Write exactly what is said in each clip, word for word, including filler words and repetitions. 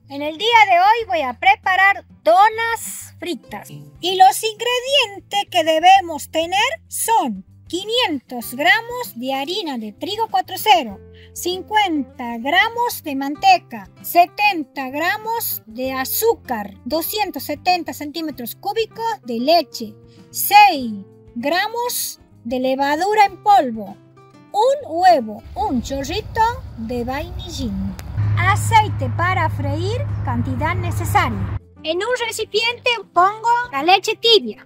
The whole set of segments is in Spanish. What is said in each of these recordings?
En el día de hoy voy a preparar donas fritas y los ingredientes que debemos tener son quinientos gramos de harina de trigo cuatro cero, cincuenta gramos de manteca, setenta gramos de azúcar, doscientos setenta centímetros cúbicos de leche, seis gramos de levadura en polvo, un huevo, un chorrito de vainillín, aceite para freír, cantidad necesaria. En un recipiente pongo la leche tibia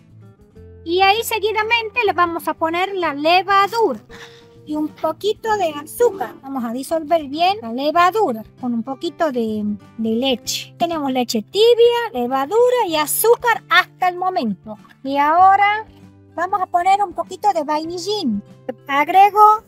y ahí seguidamente le vamos a poner la levadura y un poquito de azúcar. Vamos a disolver bien la levadura con un poquito de, de leche. Tenemos leche tibia, levadura y azúcar hasta el momento. Y ahora vamos a poner un poquito de vainillín. Agrego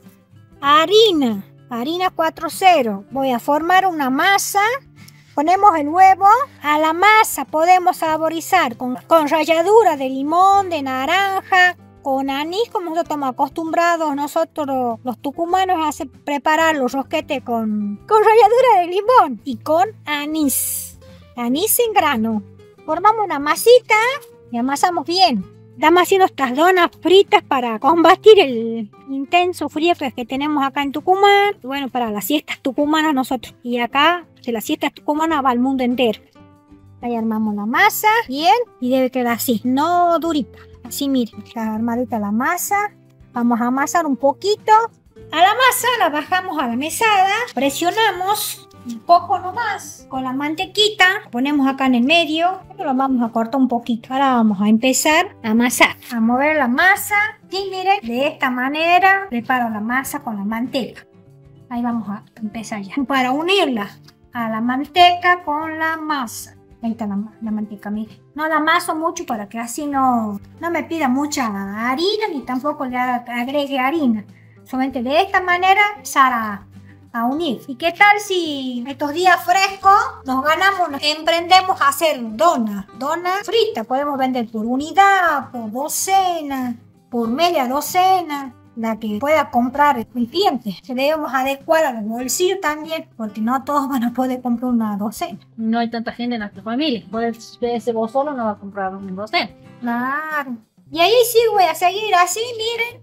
harina, harina cuatro cero. Voy a formar una masa. Ponemos el huevo. A la masa podemos saborizar con, con ralladura de limón, de naranja, con anís, como nosotros estamos acostumbrados nosotros los tucumanos a hacer, preparar los rosquetes con, con ralladura de limón y con anís. Anís en grano. Formamos una masita y amasamos bien. Estamos haciendo estas donas fritas para combatir el intenso frío que tenemos acá en Tucumán. Y bueno, para las siestas tucumanas nosotros. Y acá, de las siestas tucumanas va al mundo entero. Ahí armamos la masa bien y debe quedar así, no durita. Así miren, está armadita la masa. Vamos a amasar un poquito. A la masa la bajamos a la mesada, presionamos un poco nomás con la mantequita, ponemos acá en el medio y lo vamos a cortar un poquito. Ahora vamos a empezar a amasar, a mover la masa y miren, de esta manera preparo la masa con la manteca. Ahí vamos a empezar ya para unirla a la manteca con la masa. Ahí está la, la manteca, miren. No la amaso mucho para que así no, no me pida mucha harina ni tampoco le agregue harina. Solamente de esta manera empezar a a unir. ¿Y qué tal si estos días frescos nos ganamos, nos emprendemos a hacer donas, donas fritas? Podemos vender por unidad, por docena, por media docena, la que pueda comprar el cliente. Debemos adecuar a los bolsillos también, porque no todos van a poder comprar una docena. No hay tanta gente en nuestra familia. Puedes ser vos solo, no va a comprar una docena. Claro. Y ahí sí voy a seguir así, miren,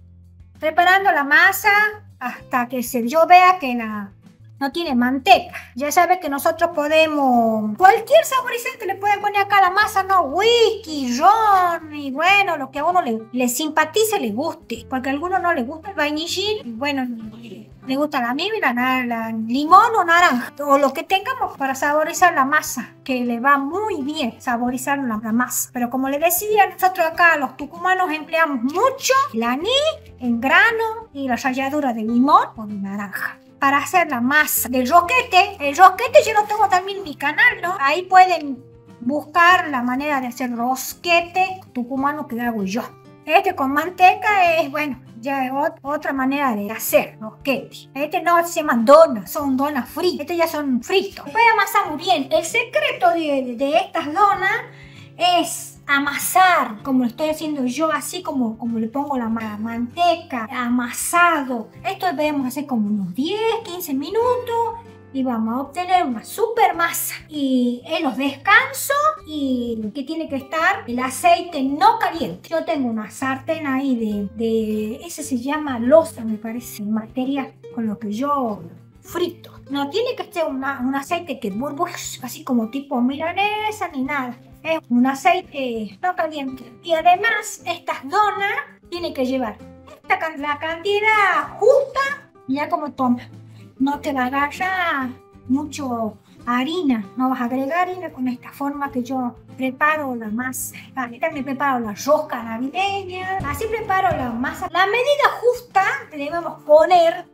preparando la masa hasta que se, yo vea que la, no tiene manteca. Ya sabes que nosotros podemos, cualquier saborizante le pueden poner acá a la masa, no, whisky, ron, y bueno, lo que a uno le, le simpatice, le guste, porque a algunos no les gusta el vainillín, y bueno, le gusta la miel, la, la, la limón o naranja, o lo que tengamos para saborizar la masa, que le va muy bien saborizar la, la masa. Pero como les decía, nosotros acá los tucumanos empleamos mucho el anís en grano y la ralladura de limón o de naranja para hacer la masa del rosquete. El rosquete yo lo tengo también en mi canal, ¿no? Ahí pueden buscar la manera de hacer rosquete tucumano que hago yo. Este con manteca es, bueno, ya es ot otra manera de hacer rosquete. Este no se llaman donas, son donas fritas. Este ya son fritos. Voy a amasar muy bien. El secreto de, de estas donas es amasar, como lo estoy haciendo yo, así como, como le pongo la manteca, amasado. Esto debemos hacer como unos diez, quince minutos y vamos a obtener una super masa. Y en los descansos, y que tiene que estar el aceite no caliente. Yo tengo una sartén ahí de, de ese se llama loza, me parece, material con lo que yo frito. No tiene que ser una, un aceite que burbuje, así como tipo milanesa ni nada. Es un aceite no caliente. Y además, estas donas tienen que llevar esta, la cantidad justa, ya como toma. No te va a agarrar mucho harina. No vas a agregar harina con esta forma que yo preparo la masa. También preparo la rosca navideña. Así preparo la masa. La medida justa que debemos poner.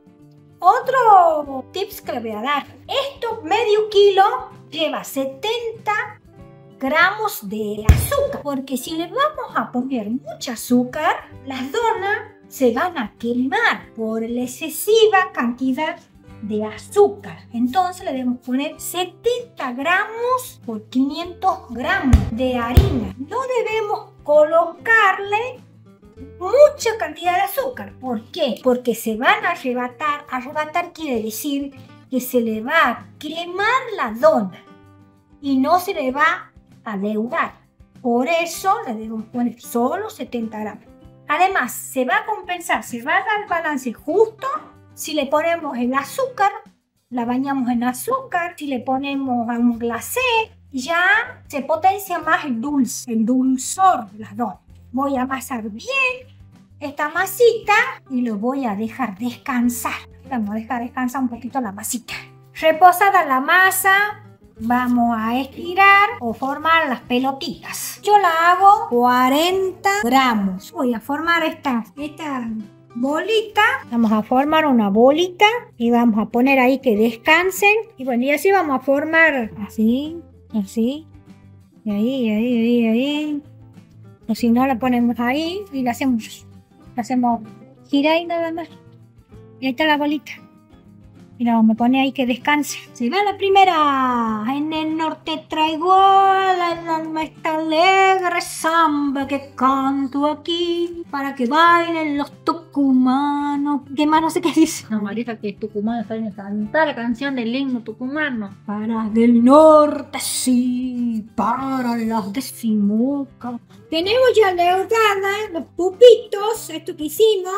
Otro tips que le voy a dar. Esto medio kilo lleva setenta gramos de azúcar, porque si le vamos a poner mucho azúcar, las donas se van a quemar por la excesiva cantidad de azúcar. Entonces le debemos poner setenta gramos por quinientos gramos de harina. No debemos colocarle mucha cantidad de azúcar. ¿Por qué? Porque se van a arrebatar. Arrebatar quiere decir que se le va a quemar la dona y no se le va a leudar. Por eso le debemos poner solo setenta gramos. Además, se va a compensar, se va a dar el balance justo si le ponemos el azúcar, la bañamos en azúcar, si le ponemos un glacé, ya se potencia más el dulce, el dulzor de las donas. Voy a amasar bien esta masita y lo voy a dejar descansar. Vamos a dejar descansar un poquito la masita. Reposada la masa, vamos a estirar o formar las pelotitas. Yo la hago cuarenta gramos. Voy a formar esta, esta bolita. Vamos a formar una bolita y vamos a poner ahí que descansen. Y bueno, y así vamos a formar así, así, y ahí, y ahí, y ahí, y ahí. O si no, la ponemos ahí y la hacemos, la hacemos girar y nada más. Y ahí está la bolita. Y la vamos a poner ahí que descanse. Se va la primera. En el norte traigo el alma esta alegre samba que canto aquí para que bailen los tucumanos. ¿Qué más? No sé qué dice. No, Marisa, que es tucumano, saben a cantar la canción del himno tucumano. Para del norte sí, para las decimocas. Tenemos ya leudadas los pupitos, esto que hicimos.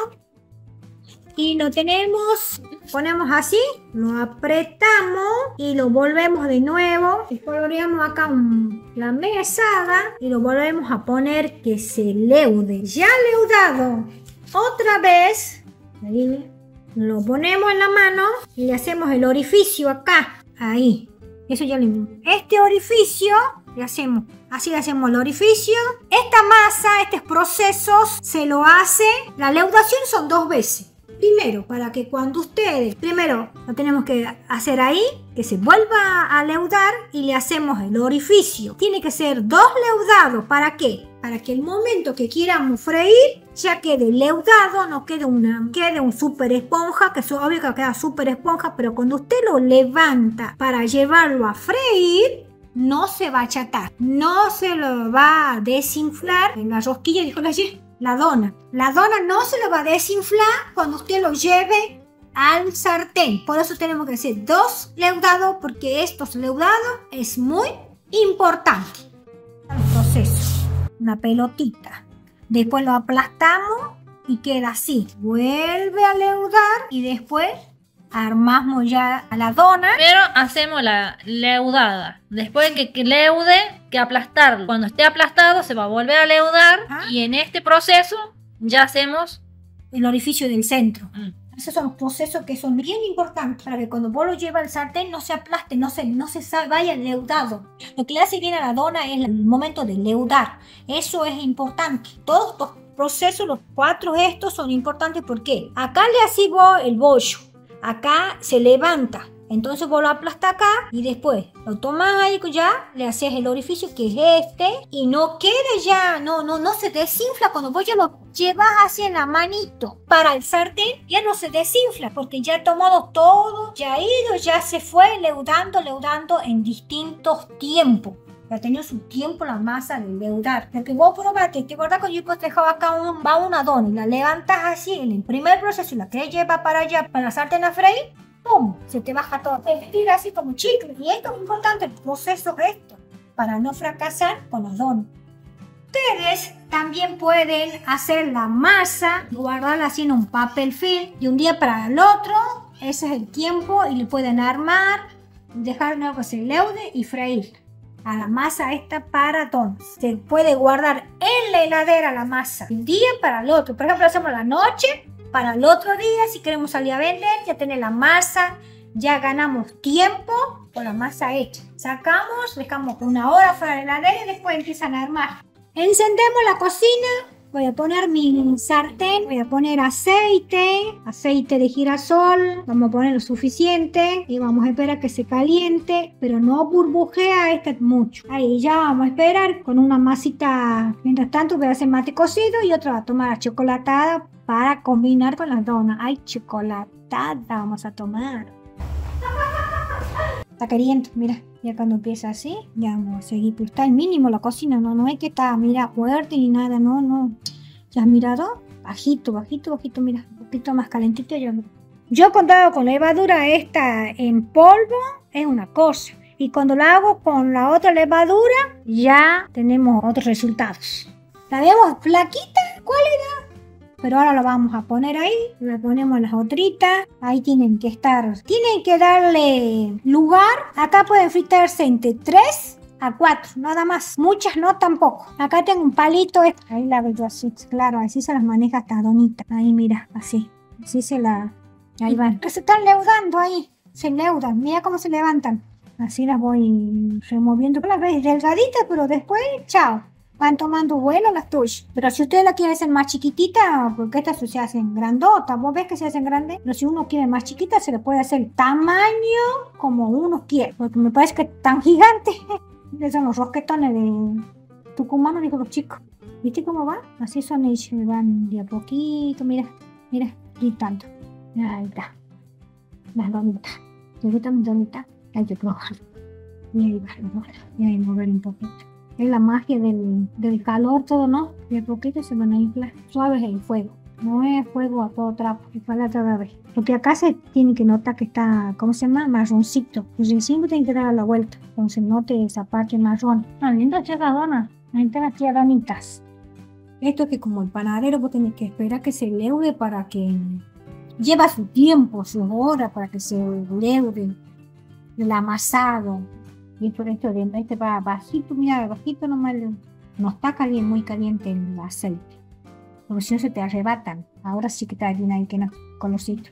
Y lo tenemos, ponemos así, lo apretamos y lo volvemos de nuevo. Después volvemos acá un, la mesada y lo volvemos a poner que se leude. Ya leudado, otra vez, ahí, lo ponemos en la mano y le hacemos el orificio acá, ahí. Eso ya lo... Este orificio le hacemos, así le hacemos el orificio. Esta masa, estos procesos se lo hace, la leudación son dos veces. Primero, para que cuando ustedes, primero lo tenemos que hacer ahí, que se vuelva a leudar y le hacemos el orificio. Tiene que ser dos leudados. ¿Para qué? Para que el momento que quieramos freír ya quede leudado, no quede una, quede un super esponja, que es obvio que queda super esponja, pero cuando usted lo levanta para llevarlo a freír, no se va a achatar, no se lo va a desinflar en la rosquilla, dijo la G. La dona. La dona no se lo va a desinflar cuando usted lo lleve al sartén. Por eso tenemos que hacer dos leudados, porque estos leudados es muy importante. El proceso. Una pelotita. Después lo aplastamos y queda así. Vuelve a leudar y después armamos ya a la dona. Primero hacemos la leudada. Después de que leude, que aplastarlo. Cuando esté aplastado se va a volver a leudar. ¿Ah? Y en este proceso ya hacemos el orificio del centro. Mm. Esos son los procesos que son bien importantes para que cuando vos lo llevas al sartén no se aplaste, no se, no se vaya leudado. Lo que le hace bien a la dona es el momento de leudar. Eso es importante. Todos los procesos, los cuatro estos son importantes porque acá le haces vos el bollo. Acá se levanta, entonces vos lo aplastas acá y después lo tomas ahí ya, le haces el orificio que es este y no quede ya, no, no, no se desinfla cuando vos ya lo llevas así en la manito para el sartén, ya no se desinfla porque ya ha tomado todo, ya ha ido, ya se fue leudando, leudando en distintos tiempos. Ya ha tenido su tiempo la masa de leudar. Porque vos probaste, ¿te acuerdas que yo pues dejaba acá un, va una dona y la levantas así en el primer proceso y la que lleva para allá, para la sartén a freír? ¡Pum! Se te baja todo, te tira así como chicle. Y esto es importante, el proceso es esto, para no fracasar con los donos. Ustedes también pueden hacer la masa, guardarla así en un papel film de un día para el otro. Ese es el tiempo y le pueden armar, dejar que se leude y freír. A la masa esta para donas. Se puede guardar en la heladera la masa un día para el otro. Por ejemplo, hacemos la noche para el otro día. Si queremos salir a vender, ya tener la masa. Ya ganamos tiempo con la masa hecha. Sacamos, dejamos una hora fuera de la heladera y después empiezan a armar. Encendemos la cocina. Voy a poner mi sartén, voy a poner aceite, aceite de girasol, vamos a poner lo suficiente y vamos a esperar que se caliente, pero no burbujea este mucho. Ahí ya vamos a esperar con una masita, mientras tanto voy a hacer mate cocido y otra va a tomar chocolatada para combinar con las donas. Ay, chocolatada vamos a tomar. Está caliente, mira, ya cuando empieza así, ya vamos a seguir, pero está el mínimo la cocina, no, no es que está, mira, fuerte ni nada, no, no, ¿ya has mirado? Bajito, bajito, bajito, mira, un poquito más calentito, ya, Yo cuando hago con levadura esta en polvo es una cosa. Y cuando la hago con la otra levadura ya tenemos otros resultados. ¿La vemos flaquita? ¿Cuál era? Pero ahora la vamos a poner ahí. La ponemos en las otritas. Ahí tienen que estar. Tienen que darle lugar. Acá pueden fritarse entre tres a cuatro, nada más. Muchas no tampoco. Acá tengo un palito. Ahí la veo así. Claro, así se las maneja esta donita. Ahí mira, así. Así se la... Ahí van. Que se están leudando ahí. Se leudan. Mira cómo se levantan. Así las voy removiendo. Las veis delgaditas, pero después, chao. Van tomando vuelo las tuyas. Pero si ustedes la quieren hacer más chiquitita, porque estas se hacen grandotas. Vos ves que se hacen grandes. Pero si uno quiere más chiquita, se le puede hacer tamaño como uno quiere. Porque me parece que tan gigante. Esos son los rosquetones de Tucumán, dijo los chicos. ¿Viste cómo va? Así son ellos. Van de a poquito. Mira, mira. Y tanto. Ahí está. Las donitas. ¿Te gustan mis donitas? Hay que probar. Y ahí va. Y ahí mover un poquito. Es la magia del, del calor todo, ¿no? De a poquito se van a inflar. Suave es el fuego. No es fuego a todo trapo. Y para la otra vez. Porque acá se tiene que notar que está, ¿cómo se llama? Marroncito. Pues encima tiene que dar la vuelta. Entonces note esa parte marrón. Ah, linda chica dona. Ahí están las tías donitas. Esto es que como el panadero vos tenés que esperar que se leude para que... Lleva su tiempo, sus horas para que se leude el amasado. Y por esto de este va bajito, mira, bajito nomás. No está caliente, muy caliente el aceite. Porque si no se te arrebatan. Ahora sí que está bien ahí, que no, colorcito.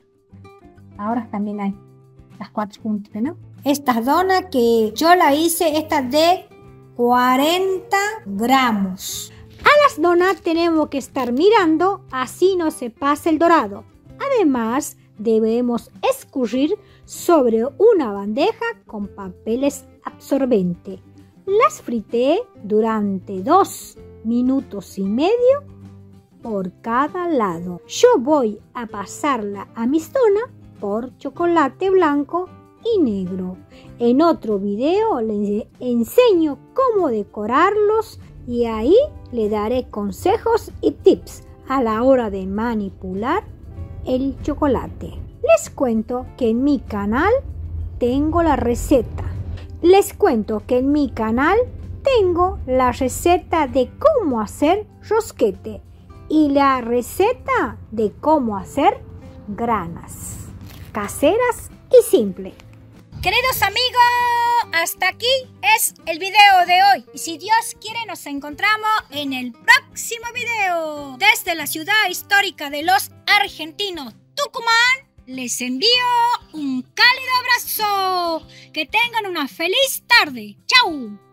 Ahora también hay las cuatro juntas, ¿no? Estas donas que yo la hice, esta de cuarenta gramos. A las donas tenemos que estar mirando, así no se pasa el dorado. Además, debemos escurrir sobre una bandeja con papeles absorbente. Las frité durante dos minutos y medio por cada lado. Yo voy a pasarla a mis donas por chocolate blanco y negro. En otro video les enseño cómo decorarlos y ahí le daré consejos y tips a la hora de manipular el chocolate. Les cuento que en mi canal tengo la receta. Les cuento que en mi canal tengo la receta de cómo hacer rosquete y la receta de cómo hacer granas caseras y simple. Queridos amigos, hasta aquí es el video de hoy. Y si Dios quiere, nos encontramos en el próximo video. Desde la ciudad histórica de los argentinos, Tucumán, les envío un cálido abrazo. Que tengan una feliz tarde. ¡Chao!